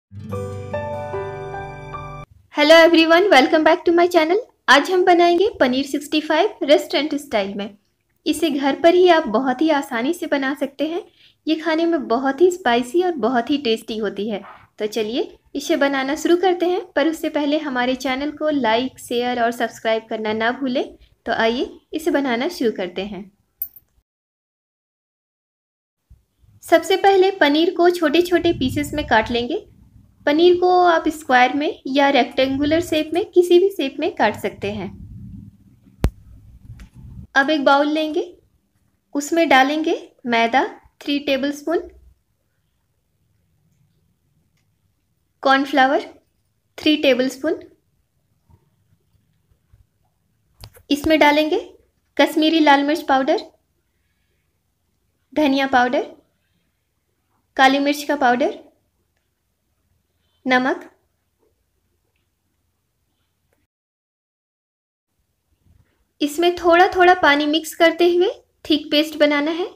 Hello everyone, welcome back to my channel. आज हम बनाएंगे पनीर 65 रेस्टोरेंट स्टाइल में। इसे घर पर ही आप बहुत ही आसानी से बना सकते हैं। ये खाने में बहुत ही स्पाइसी और बहुत ही टेस्टी होती है। तो चलिए इसे बनाना शुरू करते हैं, पर उससे पहले हमारे चैनल को लाइक, शेयर और सब्सक्राइब करना ना भूलें। तो आइए इसे बनाना शुरू करते हैं। सबसे पहले पनीर को छोटे छोटे पीसेस में काट लेंगे। पनीर को आप स्क्वायर में या रेक्टेंगुलर शेप में, किसी भी शेप में काट सकते हैं। अब एक बाउल लेंगे, उसमें डालेंगे मैदा 3 टेबलस्पून, कॉर्नफ्लावर 3 टेबलस्पून, इसमें डालेंगे कश्मीरी लाल मिर्च पाउडर, धनिया पाउडर, काली मिर्च का पाउडर, नमक। इसमें थोड़ा थोड़ा पानी मिक्स करते हुए थिक पेस्ट बनाना है।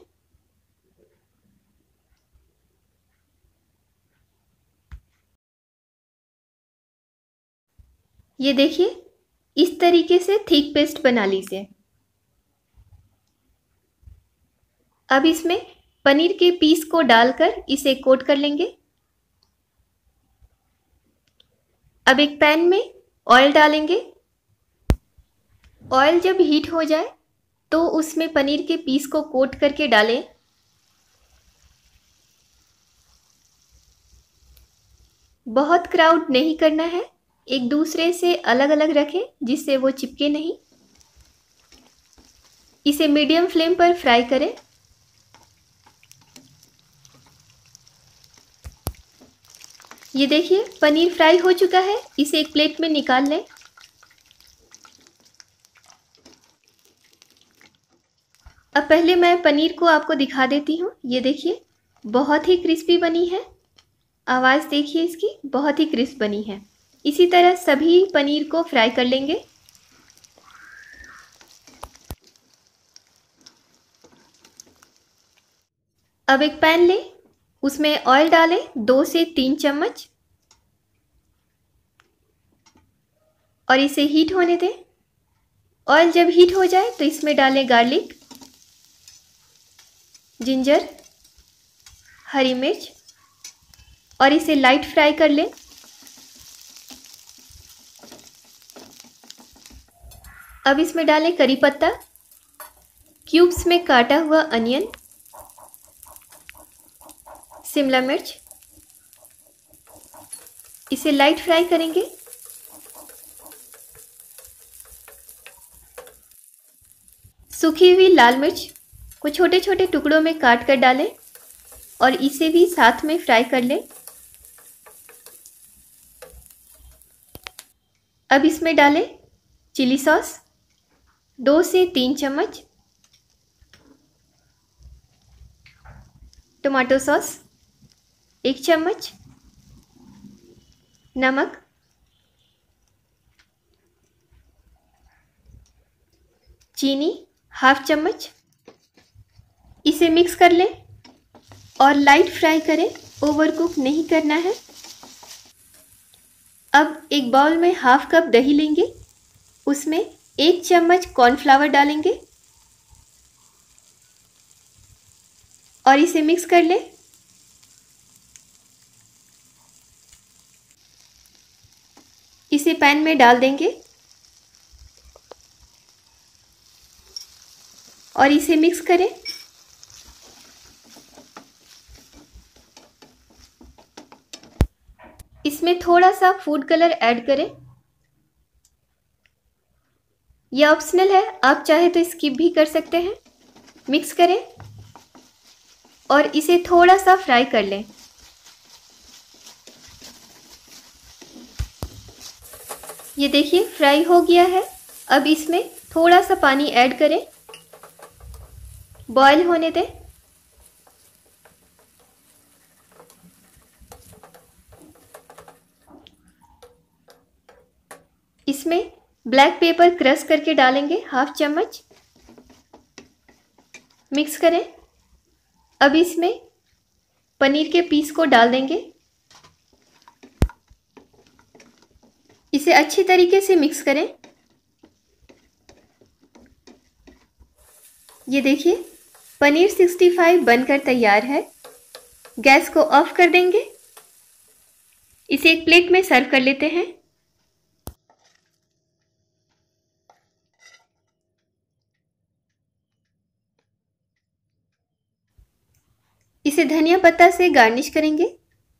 ये देखिए, इस तरीके से थिक पेस्ट बना लीजिए। अब इसमें पनीर के पीस को डालकर इसे कोट कर लेंगे। अब एक पैन में ऑयल डालेंगे। ऑयल जब हीट हो जाए तो उसमें पनीर के पीस को कोट करके डालें। बहुत क्राउड नहीं करना है, एक दूसरे से अलग अलग रखें जिससे वो चिपके नहीं। इसे मीडियम फ्लेम पर फ्राई करें। ये देखिए, पनीर फ्राई हो चुका है। इसे एक प्लेट में निकाल लें। अब पहले मैं पनीर को आपको दिखा देती हूँ। ये देखिए, बहुत ही क्रिस्पी बनी है। आवाज़ देखिए इसकी, बहुत ही क्रिस्प बनी है। इसी तरह सभी पनीर को फ्राई कर लेंगे। अब एक पैन लें, उसमें ऑयल डालें 2 से 3 चम्मच और इसे हीट होने दें। ऑयल जब हीट हो जाए तो इसमें डालें गार्लिक, जिंजर, हरी मिर्च और इसे लाइट फ्राई कर लें। अब इसमें डालें करी पत्ता, क्यूब्स में काटा हुआ अनियन, शिमला मिर्च। इसे लाइट फ्राई करेंगे। सूखी हुई लाल मिर्च को छोटे छोटे टुकड़ों में काट कर डालें और इसे भी साथ में फ्राई कर लें। अब इसमें डालें चिली सॉस 2 से 3 चम्मच, टमाटो सॉस 1 चम्मच, नमक, चीनी हाफ चम्मच। इसे मिक्स कर लें और लाइट फ्राई करें, ओवरकुक नहीं करना है। अब एक बाउल में हाफ कप दही लेंगे, उसमें 1 चम्मच कॉर्नफ्लावर डालेंगे और इसे मिक्स कर लें। इसे पैन में डाल देंगे और इसे मिक्स करें। इसमें थोड़ा सा फूड कलर ऐड करें। यह ऑप्शनल है, आप चाहे तो स्किप भी कर सकते हैं। मिक्स करें और इसे थोड़ा सा फ्राई कर लें। ये देखिए, फ्राई हो गया है। अब इसमें थोड़ा सा पानी ऐड करें, बॉईल होने दें। इसमें ब्लैक पेपर क्रश करके डालेंगे हाफ चम्मच। मिक्स करें। अब इसमें पनीर के पीस को डाल देंगे इसे अच्छी तरीके से मिक्स करें। ये देखिए, पनीर 65 बनकर तैयार है। गैस को ऑफ कर देंगे। इसे एक प्लेट में सर्व कर लेते हैं। इसे धनिया पत्ता से गार्निश करेंगे।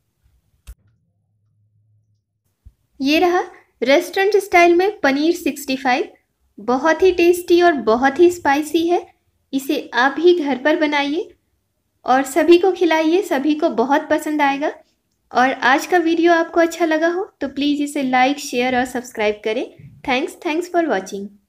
ये रहा रेस्टोरेंट स्टाइल में पनीर 65। बहुत ही टेस्टी और बहुत ही स्पाइसी है। इसे आप भी घर पर बनाइए और सभी को खिलाइए, सभी को बहुत पसंद आएगा। और आज का वीडियो आपको अच्छा लगा हो तो प्लीज़ इसे लाइक, शेयर और सब्सक्राइब करें। Thanks for watching.